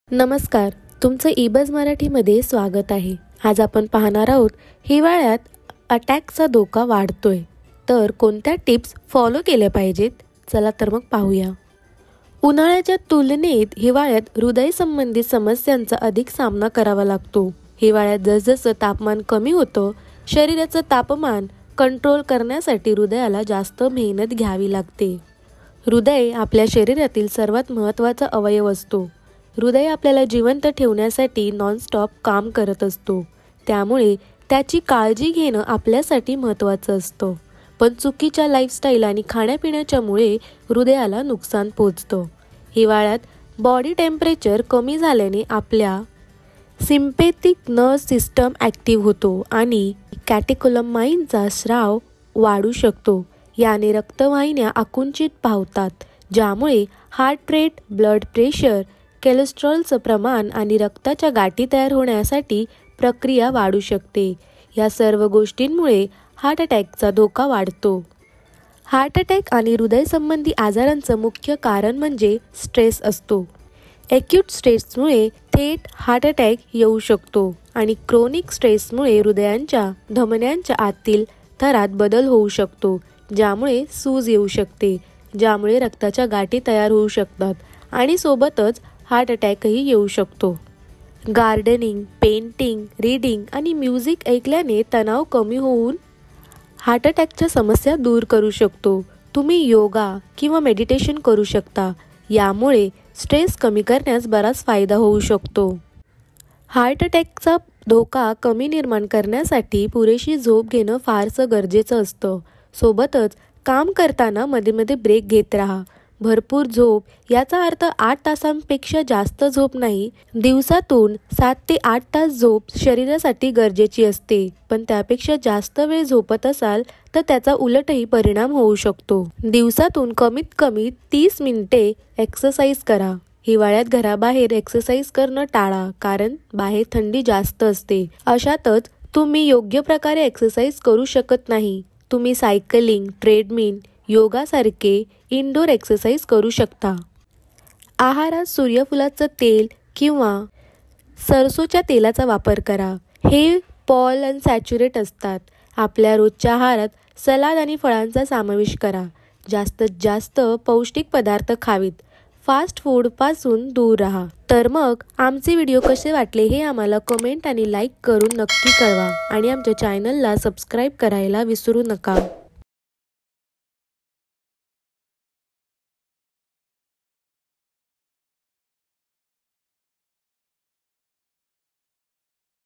नमस्कार, तुमचं ईबज मराठीमध्ये स्वागत आहे. आज आपण पाहणार आहोत हिवाळ्यात अटॅकचा धोका वाढतोय, तर कोणत्या टिप्स फॉलो केल्या पाहिजेत? चला तर मग पाहूया. उन्हाळ्याच्या तुलनेत हिवाळ्यात हृदय संबंधित समस्यांचा अधिक सामना करावा लागतो. हिवाळ्यात जसजसं तापमान कमी होतं, शरीराचं तापमान कंट्रोल करण्यासाठी हृदयाला जास्त मेहनत घ्यावी लागते. हृदय आपल्या शरीरातील सर्वात महत्त्वाचा अवयव असतो. हृदय आपल्याला जिवंत ठेवण्यासाठी नॉनस्टॉप काम करत असतो, त्यामुळे त्याची काळजी घेणं आपल्यासाठी महत्त्वाचं असतं. पण चुकीच्या लाईफस्टाईल आणि खाण्यापिण्याच्यामुळे हृदयाला नुकसान पोचतं. हिवाळ्यात बॉडी टेम्परेचर कमी झाल्याने आपल्या सिम्पॅथिक नर्व्ह सिस्टम ॲक्टिव्ह होतो आणि कॅटेकोलमाइनचा स्राव वाढू शकतो. याने रक्तवाहिन्या आकुंचित पावतात, ज्यामुळे हार्ट रेट, ब्लड प्रेशर, कोलेस्ट्रॉलचं प्रमाण आणि रक्ताच्या गाठी तयार होण्यासाठी प्रक्रिया वाढू शकते. या सर्व गोष्टींमुळे हार्ट अटॅकचा धोका वाढतो. हार्ट अटॅक आणि हृदयसंबंधी आजारांचं मुख्य कारण म्हणजे स्ट्रेस असतो. ॲक्यूट स्ट्रेसमुळे थेट हार्ट अटॅक येऊ शकतो आणि क्रोनिक स्ट्रेसमुळे हृदयाच्या धमन्यांच्या आतील थरात बदल होऊ शकतो, ज्यामुळे सूज येऊ शकते, ज्यामुळे रक्ताच्या गाठी तयार होऊ शकतात आणि सोबतच हार्ट अटॅकही येऊ शकतो. गार्डनिंग, पेंटिंग, रीडिंग आणि म्युझिक ऐकल्याने तणाव कमी होऊन हार्ट अटॅकच्या समस्या दूर करू शकतो. तुम्ही योगा किंवा मेडिटेशन करू शकता, यामुळे स्ट्रेस कमी करण्यास बराच फायदा होऊ शकतो. हार्ट अटॅकचा धोका कमी निर्माण करण्यासाठी पुरेशी झोप घेणं फारसं गरजेचं असतं. सोबतच काम करताना मध्ये मध्ये ब्रेक घेत राहा. भरपूर झोप याचा अर्थ 8 तासांपेक्षा जास्त झोप नाही. दिवसातून 7 ते 8 तास झोप शरीरासाठी गरजेची असते, पण त्यापेक्षा जास्त वेळ झोपत असाल तर त्याचा उलटही परिणाम होऊ शकतो. दिवसातून कमीत कमी 30 मिनिटे एक्सरसाइज करा. हिवाळ्यात घराबाहेर एक्सरसाइज करणं टाळा, कारण बाहेर थंडी जास्त असते. अशातच तुम्ही योग्य प्रकारे एक्सरसाइज करू शकत नाही. तुम्ही सायकलिंग, ट्रेडमिल, योगासारखे इनडोर एक्सरसाइज करू शकता. आहारात सूर्यफुलाचं तेल किंवा सरसोच्या तेलाचा वापर करा. हे पॉलिअनसॅच्युरेट असतात. आपल्या रोजच्या आहारात सलाद आणि फळांचा समावेश करा. जास्तीत जास्त पौष्टिक पदार्थ खावीत. फास्ट फूडपासून दूर राहा. तर मग आमचे व्हिडिओ कसे वाटले हे आम्हाला कमेंट आणि लाईक करून नक्की कळवा आणि आमच्या चॅनलला सबस्क्राईब करायला विसरू नका.